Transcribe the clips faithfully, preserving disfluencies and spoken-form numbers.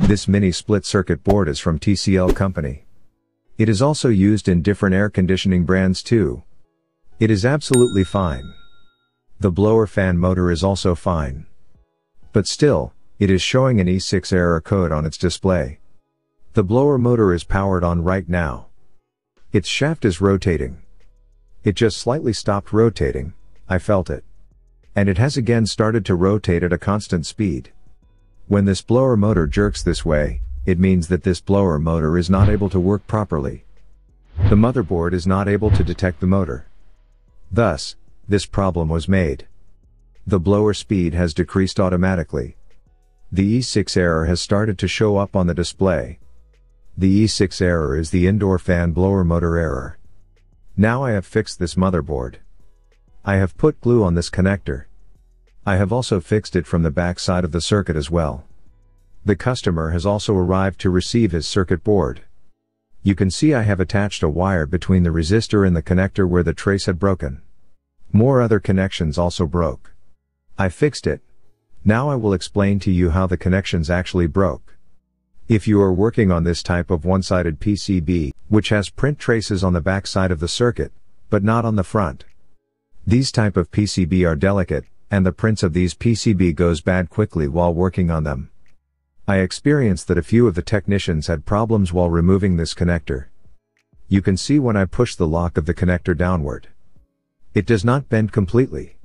This mini split circuit board is from T C L company. It is also used in different air conditioning brands too. It is absolutely fine. The blower fan motor is also fine. But still, it is showing an E six error code on its display. The blower motor is powered on right now. Its shaft is rotating. It just slightly stopped rotating, I felt it. And it has again started to rotate at a constant speed. When this blower motor jerks this way, it means that this blower motor is not able to work properly. The motherboard is not able to detect the motor. Thus, this problem was made. The blower speed has decreased automatically. The E six error has started to show up on the display. The E six error is the indoor fan blower motor error. Now I have fixed this motherboard. I have put glue on this connector. I have also fixed it from the back side of the circuit as well. The customer has also arrived to receive his circuit board. You can see I have attached a wire between the resistor and the connector where the trace had broken. More other connections also broke. I fixed it. Now I will explain to you how the connections actually broke. If you are working on this type of one-sided P C B, which has print traces on the back side of the circuit, but not on the front. These type of P C B are delicate, and the prints of these P C B goes bad quickly while working on them. I experienced that a few of the technicians had problems while removing this connector. You can see when I push the lock of the connector downward. It does not bend completely.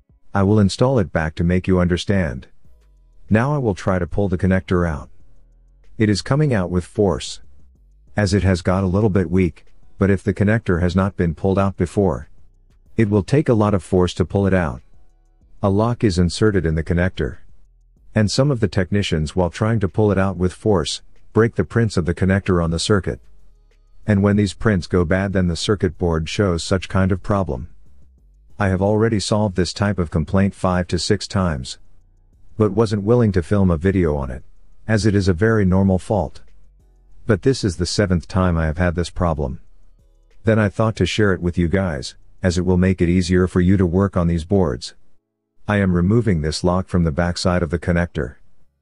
I will install it back to make you understand. Now I will try to pull the connector out. It is coming out with force. As it has got a little bit weak, but if the connector has not been pulled out before, it will take a lot of force to pull it out. A lock is inserted in the connector. And some of the technicians, while trying to pull it out with force, break the prints of the connector on the circuit. And when these prints go bad, then the circuit board shows such kind of problem. I have already solved this type of complaint five to six times. But wasn't willing to film a video on it, as it is a very normal fault. But this is the seventh time I have had this problem. Then I thought to share it with you guys, as it will make it easier for you to work on these boards. I am removing this lock from the back side of the connector.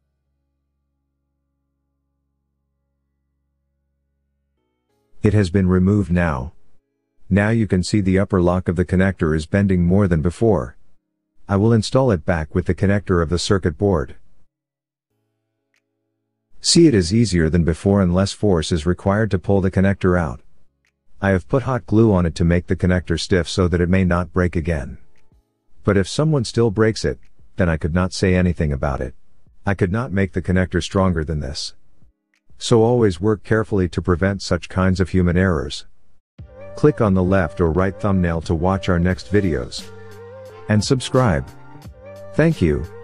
It has been removed now. Now you can see the upper lock of the connector is bending more than before. I will install it back with the connector of the circuit board. See, it is easier than before and less force is required to pull the connector out. I have put hot glue on it to make the connector stiff so that it may not break again. But if someone still breaks it, then I could not say anything about it. I could not make the connector stronger than this. So always work carefully to prevent such kinds of human errors. Click on the left or right thumbnail to watch our next videos. And subscribe. Thank you.